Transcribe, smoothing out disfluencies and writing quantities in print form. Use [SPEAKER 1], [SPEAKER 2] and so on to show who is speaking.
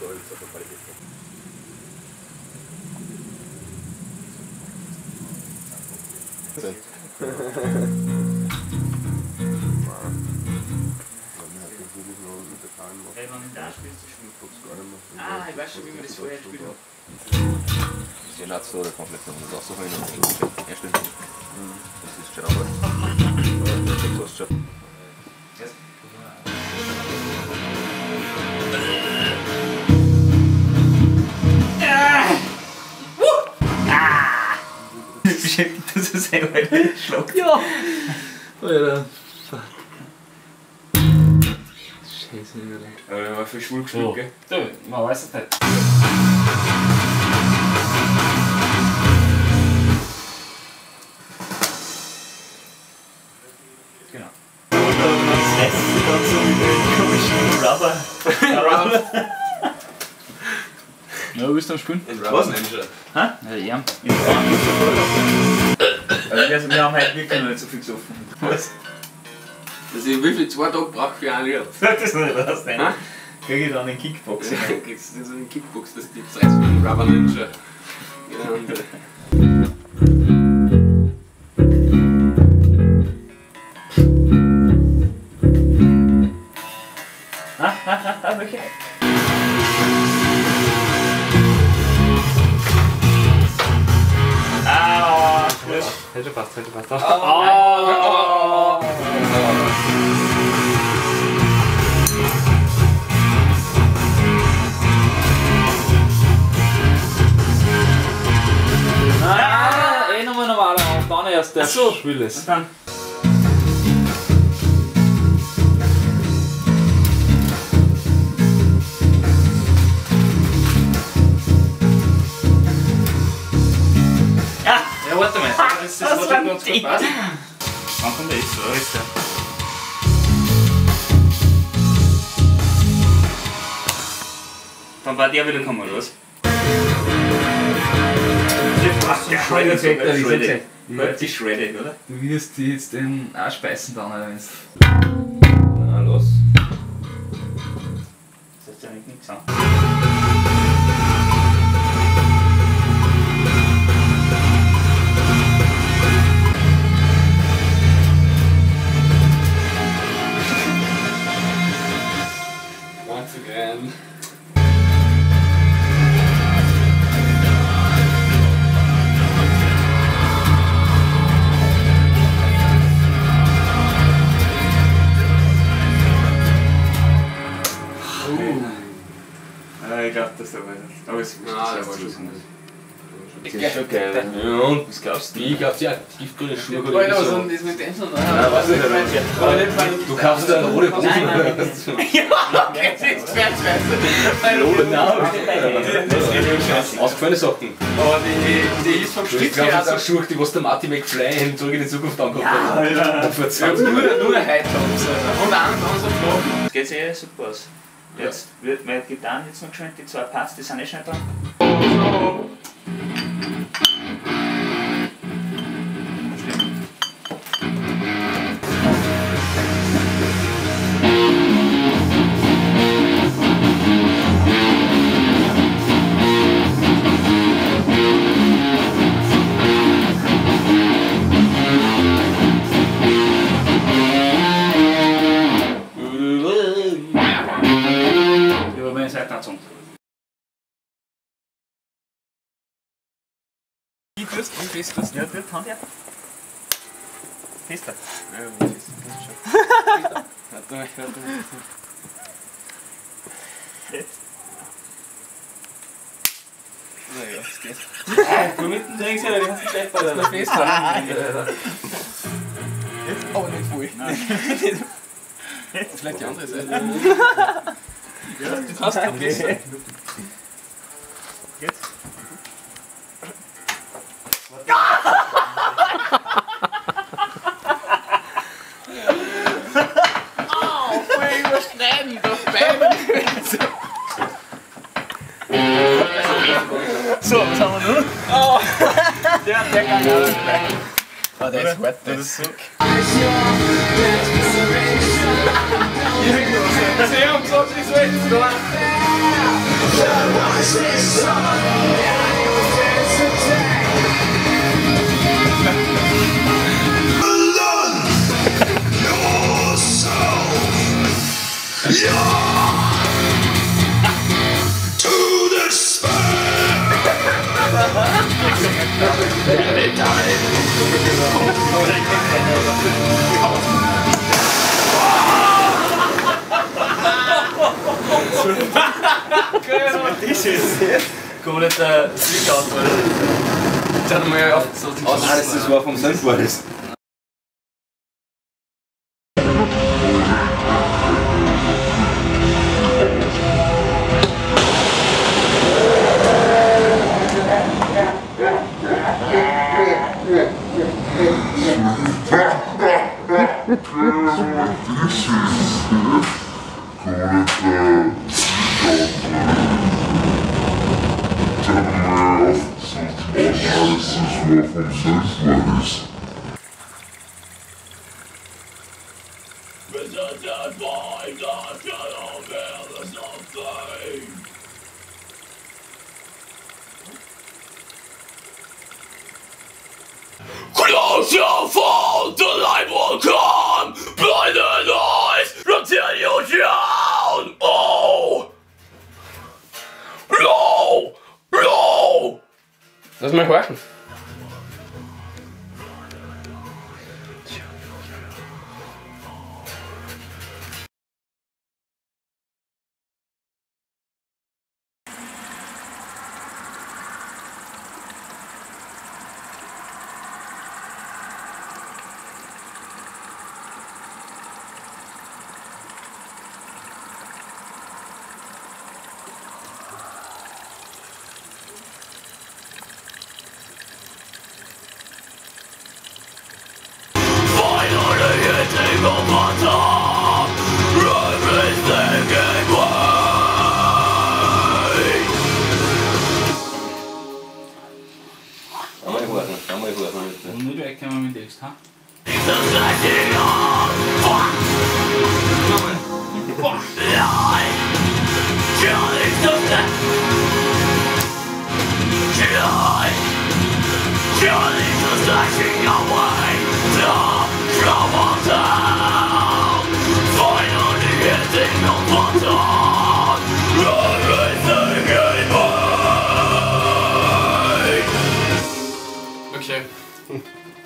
[SPEAKER 1] Ah, ich weiß schon, wie man das vorher gespielt hat.
[SPEAKER 2] Das ist ja nicht so, da komplett noch das rausholen und erstellen. Das ist schon aber. Das passt schon.
[SPEAKER 1] Beschäftigt das so sein, weil er schlägt.
[SPEAKER 3] Ja! Alter. Scheiße, Alter.
[SPEAKER 1] Aber wir haben viel schwul gespielt, gell?
[SPEAKER 3] Du, man weiß es nicht.
[SPEAKER 1] Genau. Und das letzte dann so mit den komischen Rubber.
[SPEAKER 3] Ja, willst du am Spielen?
[SPEAKER 1] Was denn schon?
[SPEAKER 3] Hä? Ja,
[SPEAKER 1] Wir haben heute wirklich noch nicht so viel gesoffen. Was?
[SPEAKER 4] Dass ich wie viel 2 Tage brauche für ein Lied.
[SPEAKER 1] Sag das nicht raus, nein. Krieg ich dann den Kickboxen.
[SPEAKER 4] Das ist so ein Kickbox, das die Preis für den Rubber Ninja. Genau.
[SPEAKER 1] Okay. Ah, gut.
[SPEAKER 3] Hätte passt. Nochmal normaler und dann erst der Schwilles.
[SPEAKER 1] Und dann.
[SPEAKER 3] Ja, warte mal. Das
[SPEAKER 1] Was
[SPEAKER 3] hat ganz gut passt.
[SPEAKER 1] Wann kommt der jetzt? So ist der. Dann war der wieder gekommen, oder was? Die shredded, oder?
[SPEAKER 3] Du wirst die jetzt den Arsch beißen dann, oder wenn's.
[SPEAKER 2] Na los.
[SPEAKER 1] Das heißt ja nichts an.
[SPEAKER 4] Once again.
[SPEAKER 1] Ich glaube, das ist aber nicht. Aber es ist
[SPEAKER 4] der war schon gut.
[SPEAKER 2] Das ist schon geil. Ja, und was glaubst du? Ich glaub, ja, tiefgrüne Schuhe.
[SPEAKER 4] Alter, was ist mit dem so?
[SPEAKER 2] Nein, weiß ich nicht. Du kaufst eine rote Hose.
[SPEAKER 1] Nein.
[SPEAKER 4] Jetzt ist schwer.
[SPEAKER 2] Ausgefallene Socken.
[SPEAKER 4] Aber die ist vom
[SPEAKER 2] Ich
[SPEAKER 4] Stück
[SPEAKER 2] glaube,
[SPEAKER 4] her.
[SPEAKER 2] das ist auch Schuhe, die was der Marty McFly in Zurück in die Zukunft angehabt hat.
[SPEAKER 1] Alter.
[SPEAKER 2] Vor
[SPEAKER 4] Ich hab
[SPEAKER 2] 20 Jahren.
[SPEAKER 4] nur High-Tops, Alter. Und einen so Flocken.
[SPEAKER 1] Das geht eh super aus. Jetzt wird meine Gitarren jetzt noch geschwind, die 2 Parts, die sind eh schnell dran. Über meine Seitenanzug.
[SPEAKER 4] Wie tust du?
[SPEAKER 1] Ja, gut, Hand her. Fester.
[SPEAKER 4] Warte mal.
[SPEAKER 1] Jetzt.
[SPEAKER 4] Naja, es geht.
[SPEAKER 1] Du mitten drin sind, die hast du gleich bei der
[SPEAKER 4] Festhalten. Jetzt aber nicht voll. Vielleicht die andere Seite.
[SPEAKER 1] Ja, das hast du besser. Jetzt.
[SPEAKER 4] Voll überschneiden, das Bein.
[SPEAKER 1] So, was haben wir noch? Oh. Der kann ja nicht bleiben.
[SPEAKER 4] Oh, der ist hart.
[SPEAKER 1] Das ist so.
[SPEAKER 4] Sie haben gesagt, ich soll jetzt da.
[SPEAKER 1] Kommer litt sykt alt for det.
[SPEAKER 4] Kjenner meg alt så til.
[SPEAKER 2] Nei, det synes jeg var for sensualis.
[SPEAKER 5] Close your fall, the light will come. Blind the noise, until you drown. Oh! No! No!
[SPEAKER 4] That's my question.
[SPEAKER 3] Nu räcker man med det, ha?
[SPEAKER 4] Okay.